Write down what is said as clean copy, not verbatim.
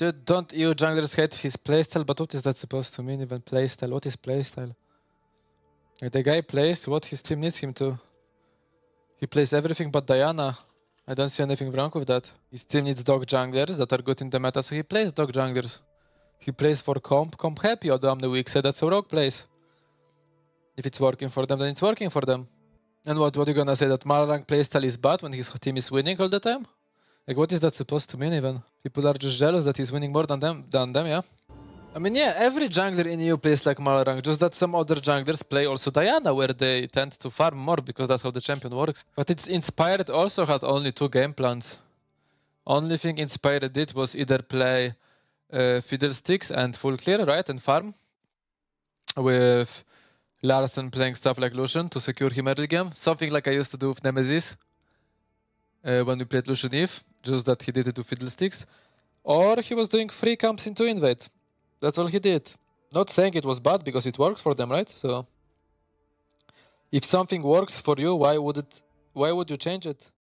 Dude, don't EU junglers hate his playstyle, but what is that supposed to mean, even playstyle? What is playstyle? Like, the guy plays what his team needs him to. He plays everything but Diana. I don't see anything wrong with that. His team needs dog junglers that are good in the meta, so he plays dog junglers. He plays for comp happy, although I'm the weak side, that's how Rogue plays. If it's working for them, then it's working for them. And what are you gonna say, that Malrang playstyle is bad when his team is winning all the time? Like, what is that supposed to mean even? People are just jealous that he's winning more than them, yeah? I mean, yeah, every jungler in EU plays like Malrang, just that some other junglers play also Diana, where they tend to farm more, because that's how the champion works. But it's Inspired also had only 2 game plans. Only thing Inspired did was either play Fiddlesticks and full clear, right, and farm, with Larsen playing stuff like Lucian to secure him early game. Something like I used to do with Nemesis when we played Lucian Eve, just that he did it to Fiddlesticks. Or he was doing 3 camps into Invade. That's all he did. Not saying it was bad, because it works for them, right? So if something works for you, why would you change it?